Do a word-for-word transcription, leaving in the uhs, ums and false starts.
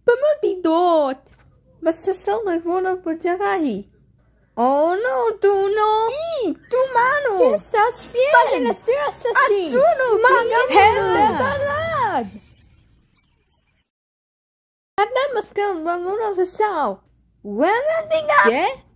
Pumapidot! Masasalay mo ng pagkakahi. Oh no, tu no! I, tu mano! ¿Qué estás bien? ¿Para las tiras así? A tu no, Gente balad! At na mas kang bangunan sa sao. Wala bigat! ¿Qué?